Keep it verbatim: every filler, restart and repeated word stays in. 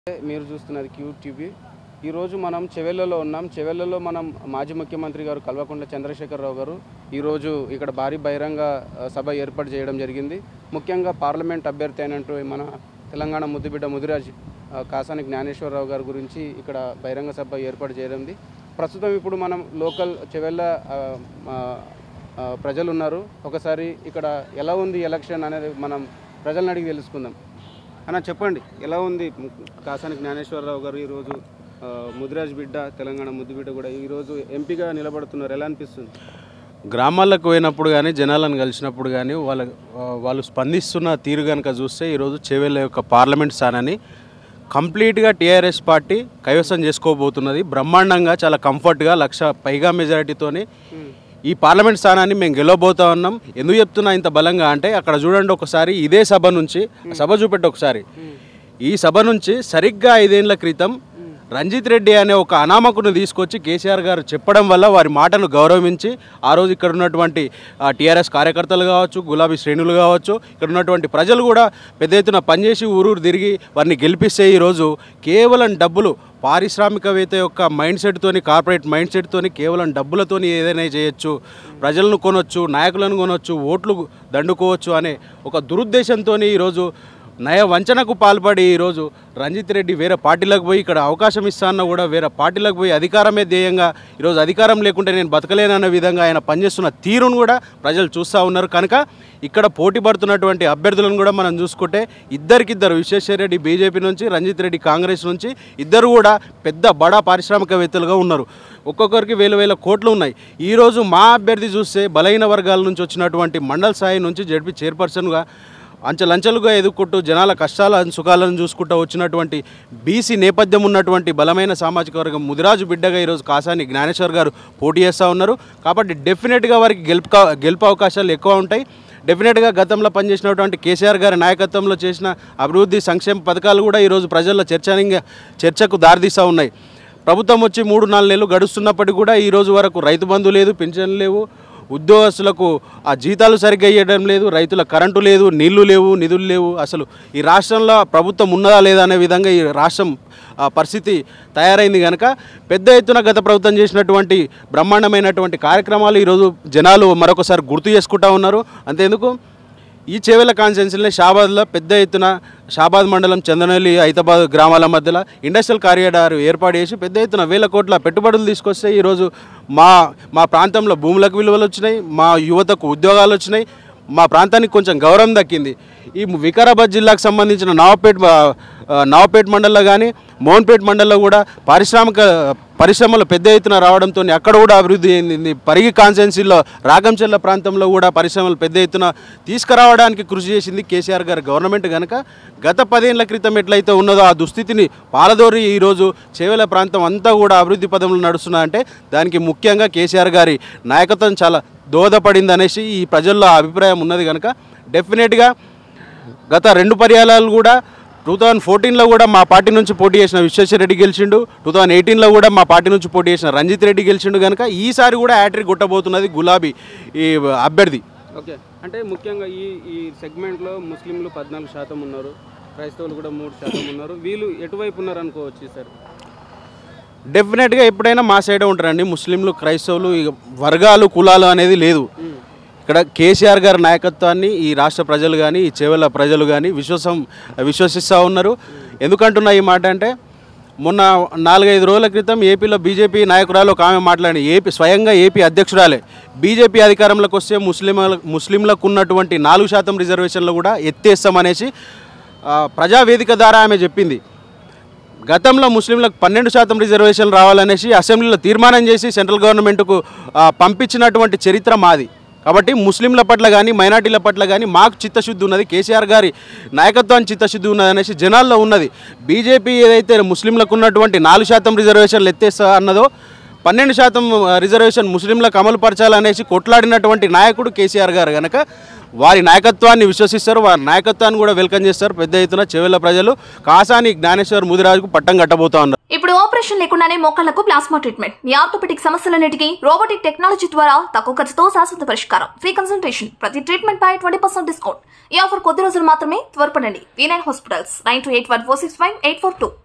మీరు చూస్తున్నది cute TV. ఈరోజు మనం చెవెళ్ళలో ఉన్నాం. చెవెళ్ళలో మనం మాజీ ముఖ్యమంత్రి గారు కల్వకుంట్ల చంద్రశేఖరరావు గారు ఈరోజు ఇక్కడ భారీ బహిరంగ సభ ఏర్పాటు చేయడం జరిగింది. ముఖ్యంగా పార్లమెంట్ అభ్యర్థి అయినట్టు మన తెలంగాణ ముద్దుబిడ్డ ముదిరాజ్ కాసాని జ్ఞానేశ్వరరావు గారి గురించి ఇక్కడ బహిరంగ సభ ఏర్పాటు చేయడం. ప్రస్తుతం ఇప్పుడు మనం లోకల్ చెవెళ్ళ ప్రజలు ఉన్నారు. ఒకసారి ఇక్కడ ఎలా ఉంది ఎలక్షన్ అనేది మనం ప్రజలను అడిగి తెలుసుకుందాం. అన్న చెప్పండి, ఎలా ఉంది కాసాని జ్ఞానేశ్వరరావు గారు ఈరోజు ముదిరాజ్ బిడ్డ, తెలంగాణ ముద్దు బిడ్డ కూడా ఈరోజు ఎంపీగా నిలబడుతున్నారు, ఎలా అనిపిస్తుంది? గ్రామాలకు పోయినప్పుడు కానీ జనాలను కలిసినప్పుడు కానీ వాళ్ళ వాళ్ళు స్పందిస్తున్న తీరు కనుక చూస్తే ఈరోజు చెవెళ్ళ యొక్క పార్లమెంట్ స్థానాన్ని కంప్లీట్గా టీఆర్ఎస్ పార్టీ కైవసం చేసుకోబోతున్నది. బ్రహ్మాండంగా చాలా కంఫర్ట్గా లక్ష పైగా మెజారిటీతోని ఈ పార్లమెంట్ స్థానాన్ని మేము గెలవబోతా ఉన్నాం. ఎందుకు చెప్తున్నా ఇంత బలంగా అంటే అక్కడ చూడండి, ఒకసారి ఇదే సభ నుంచి సభ చూపెట్టి ఒకసారి ఈ సభ నుంచి సరిగ్గా ఐదేళ్ల క్రితం రంజిత్ రెడ్డి అనే ఒక అనామకును తీసుకొచ్చి కేసీఆర్ గారు చెప్పడం వల్ల వారి మాటను గౌరవించి ఆ రోజు ఇక్కడ ఉన్నటువంటి టీఆర్ఎస్ కార్యకర్తలు కావచ్చు, గులాబీ శ్రేణులు కావచ్చు, ఇక్కడ ఉన్నటువంటి ప్రజలు కూడా పెద్ద ఎత్తున పనిచేసి ఊరూరు తిరిగి వారిని గెలిపిస్తే ఈరోజు కేవలం డబ్బులు, పారిశ్రామికవేత్త యొక్క మైండ్ సెట్తోని, కార్పొరేట్ మైండ్ సెట్తోని కేవలం డబ్బులతోని ఏదైనా చేయొచ్చు, ప్రజలను కొనొచ్చు, నాయకులను కొనొచ్చు, ఓట్లు దండుకోవచ్చు అనే ఒక దురుద్దేశంతో ఈరోజు నయ వంచనకు పాల్పడి ఈరోజు రంజిత్ రెడ్డి వేరే పార్టీలకు పోయి ఇక్కడ అవకాశం ఇస్తానన్నా కూడా వేరే పార్టీలకు పోయి అధికారమే ధ్యేయంగా ఈరోజు అధికారం లేకుంటే నేను బతకలేనన్న విధంగా ఆయన పనిచేస్తున్న తీరును కూడా ప్రజలు చూస్తూ ఉన్నారు. కనుక ఇక్కడ పోటీ పడుతున్నటువంటి అభ్యర్థులను కూడా మనం చూసుకుంటే ఇద్దరికిద్దరు, విశ్వేశ్వరరెడ్డి బీజేపీ నుంచి, రంజిత్ రెడ్డి కాంగ్రెస్ నుంచి, ఇద్దరు కూడా పెద్ద బడా పారిశ్రామికవేత్తలుగా ఉన్నారు. ఒక్కొక్కరికి వేల వేల కోట్లు ఉన్నాయి. ఈరోజు మా అభ్యర్థి చూస్తే బలహీన వర్గాల నుంచి వచ్చినటువంటి మండల స్థాయి నుంచి జడ్పీ చైర్పర్సన్గా అంచెలంచెలుగా ఎదుర్కొంటూ జనాల కష్టాలను సుఖాలను చూసుకుంటూ వచ్చినటువంటి బీసీ నేపథ్యం ఉన్నటువంటి బలమైన సామాజిక వర్గం ముదిరాజు బిడ్డగా ఈరోజు కాసాని జ్ఞానేశ్వర్ గారు పోటీ చేస్తూ ఉన్నారు. కాబట్టి డెఫినెట్గా వారికి గెలుపు గెలుపు అవకాశాలు ఎక్కువ ఉంటాయి. డెఫినెట్గా గతంలో పనిచేసినటువంటి కేసీఆర్ గారి నాయకత్వంలో చేసిన అభివృద్ధి సంక్షేమ పథకాలు కూడా ఈరోజు ప్రజల్లో చర్చనీయ చర్చకు దారితీస్తూ ఉన్నాయి. ప్రభుత్వం వచ్చి మూడు నాలుగు నెలలు గడుస్తున్నప్పటికీ కూడా ఈరోజు వరకు రైతు బంధు లేదు, పింఛన్లు లేవు, ఉద్యోగస్తులకు ఆ జీతాలు సరిగ్గా ఇవ్వడం లేదు, రైతుల కరెంటు లేదు, నీళ్లు లేవు, నిధులు లేవు. అసలు ఈ రాష్ట్రంలో ప్రభుత్వం ఉన్నదా లేదా అనే విధంగా ఈ రాష్ట్రం పరిస్థితి తయారైంది. కనుక పెద్ద ఎత్తున గత ప్రభుత్వం చేసినటువంటి బ్రహ్మాండమైనటువంటి కార్యక్రమాలు ఈరోజు జనాలు మరొకసారి గుర్తు చేసుకుంటూ ఉన్నారు. అంతేందుకు ఈ చెవెళ్ళ కాన్స్టిట్యున్సీలో షాబాద్లో పెద్ద ఎత్తున షాబాద్ మండలం, చందనల్లి, హైదరాబాద్ గ్రామాల మధ్యలో ఇండస్ట్రియల్ కారిడార్ ఏర్పాటు చేసి పెద్ద ఎత్తున వేల కోట్ల పెట్టుబడులు తీసుకొస్తే ఈరోజు మా మా ప్రాంతంలో భూములకు విలువలు వచ్చినాయి, మా యువతకు ఉద్యోగాలు వచ్చినాయి, మా ప్రాంతానికి కొంచెం గౌరవం దక్కింది. ఈ వికారాబాద్ జిల్లాకు సంబంధించిన నవాపేట్ నవాపేట్ మండలంలో కానీ మోహన్పేట్ మండలంలో కూడా పారిశ్రామిక పరిశ్రమలు పెద్ద ఎత్తున రావడంతో అక్కడ కూడా అభివృద్ధి చెందింది. పరిగి కాన్స్టిట్యున్సీలో రాగంచెల్ల ప్రాంతంలో కూడా పరిశ్రమలు పెద్ద ఎత్తున తీసుకురావడానికి కృషి చేసింది కేసీఆర్ గారి గవర్నమెంట్. కనుక గత పదేళ్ల క్రితం ఎట్లయితే ఉన్నదో ఆ దుస్థితిని పాలదోరి ఈరోజు చెవెళ్ళ ప్రాంతం అంతా కూడా అభివృద్ధి పదంలో నడుస్తున్నా అంటే దానికి ముఖ్యంగా కేసీఆర్ గారి నాయకత్వం చాలా దోహదపడింది అనేసి ఈ ప్రజల్లో అభిప్రాయం ఉన్నది. కనుక డెఫినెట్గా గత రెండు పర్యాయాలు కూడా టూ థౌజండ్ ఫోర్టీన్లో కూడా మా పార్టీ నుంచి పోటీ చేసిన విశ్వేశ్వరరెడ్డి గెలిచిండు, టూ థౌజండ్ ఎయిటీన్లో కూడా మా పార్టీ నుంచి పోటీ చేసిన రంజిత్ రెడ్డి గెలిచిండు. కనుక ఈసారి కూడా హ్యాట్రిక్ కొట్టబోతున్నది గులాబీ ఈ అభ్యర్థి. ఓకే, అంటే ముఖ్యంగా ఈ ఈ సెగ్మెంట్లో ముస్లింలు పద్నాలుగు శాతం ఉన్నారు, క్రైస్తవులు కూడా మూడు శాతం ఉన్నారు. వీళ్ళు ఎటువైపు ఉన్నారు అనుకోవచ్చు సార్? డెఫినెట్గా ఎప్పుడైనా మా సైడే ఉంటారండి. ముస్లింలు, క్రైస్తవులు, వర్గాలు, కులాలు అనేది లేదు. ఇక్కడ కేసీఆర్ గారి నాయకత్వాన్ని ఈ రాష్ట్ర ప్రజలు కానీ ఈ చెవెళ్ళ ప్రజలు కానీ విశ్వాసం విశ్వసిస్తూ ఉన్నారు. ఎందుకంటున్నా ఈ మాట అంటే మొన్న నాలుగైదు రోజుల క్రితం ఏపీలో బీజేపీ నాయకురాలు ఒక ఆమె మాట్లాడి, ఏపీ స్వయంగా ఏపీ అధ్యక్షురాలే బీజేపీ అధికారంలోకి వస్తే ముస్లింల ముస్లింలకు ఉన్నటువంటి నాలుగు శాతం రిజర్వేషన్లు కూడా ఎత్తేస్తామనేసి ప్రజావేదిక ద్వారా ఆమె చెప్పింది. గతంలో ముస్లింలకు పన్నెండు శాతం రిజర్వేషన్లు రావాలనేసి అసెంబ్లీలో తీర్మానం చేసి సెంట్రల్ గవర్నమెంట్కు పంపించినటువంటి చరిత్ర మాది. కాబట్టి ముస్లింల పట్ల కానీ మైనార్టీల పట్ల కానీ మాకు చిత్తశుద్ధి ఉన్నది, కేసీఆర్ గారి నాయకత్వాన్ని చిత్తశుద్ధి ఉన్నది అనేసి జనాల్లో ఉన్నది. బీజేపీ ఏదైతే ముస్లింలకు ఉన్నటువంటి నాలుగు శాతం రిజర్వేషన్లు ఎత్తేస్తా అన్నదో పన్నెండు శాతం రిజర్వేషన్ ముస్లింలకు అమలు పరచాలనేసి కొట్లాడినటువంటి నాయకుడు కేసీఆర్ గారు. కనుక వారి నాయకత్వాన్ని విశ్వసిస్తారు, వారి నాయకత్వాన్ని కూడా వెల్కమ్ చేస్తారు. పెద్ద ఎత్తున చెవెళ్ళ ప్రజలు కాసాని జ్ఞానేశ్వర్ ముదిరాజుకు పట్టం కట్టబోతా ఉన్నారు. ఇప్పుడు ఆపరేషన్ లేకుండానే మోకాళ్లకు ప్లాస్మా ట్రీట్మెంట్, మీ ఆర్థోపెడిక్ సమస్యలన్నిటికీ రోబోటిక్ టెక్నాలజీ ద్వారా తక్కువ ఖర్చుతో శాశ్వత పరిష్కారం, ఫ్రీ కన్సల్టేషన్, ప్రతి ట్రీట్మెంట్ పై ట్వంటీ పర్సెంట్ డిస్కౌంట్. ఈ ఆఫర్ కొద్ది రోజులు మాత్రమే, త్వరపడండి. V nine hospitals, nine two eight one four six five eight four two.